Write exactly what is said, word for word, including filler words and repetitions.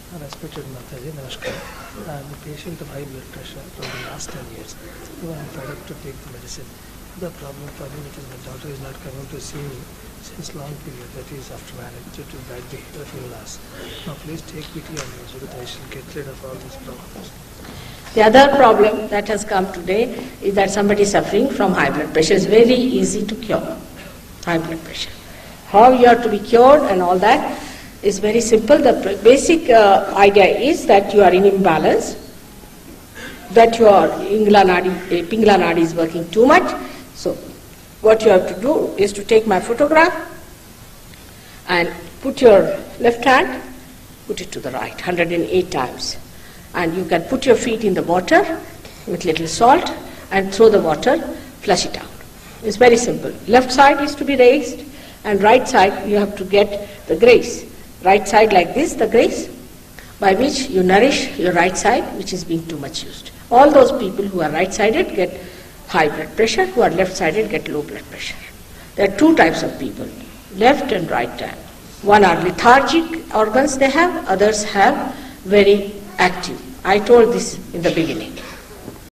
Respected Mataji, Namaskar. I am a patient of high blood pressure for the last ten years. So I am fed up to take the medicine. The problem for me is my daughter is not coming to see me since long period, that is after marriage, due to bad behavior of in-laws. Now please take pity on me so that I should get rid of all these problems. The other problem that has come today is that somebody is suffering from high blood pressure. It's very easy to cure high blood pressure. How you are to be cured and all that is very simple. The basic uh, idea is that you are in imbalance, that your Pingala Nadi, uh, Pingala Nadi is working too much. So what you have to do is to take my photograph and put your left hand, put it to the right, one hundred eight times. And you can put your feet in the water with little salt and throw the water, flush it out. It's very simple. Left side is to be raised and right side you have to get the grace. Right side like this, the grace, by which you nourish your right side, which is being too much used. All those people who are right-sided get high blood pressure, who are left-sided get low blood pressure. There are two types of people, left and right hand. One are lethargic organs they have, others have very active. I told this in the beginning.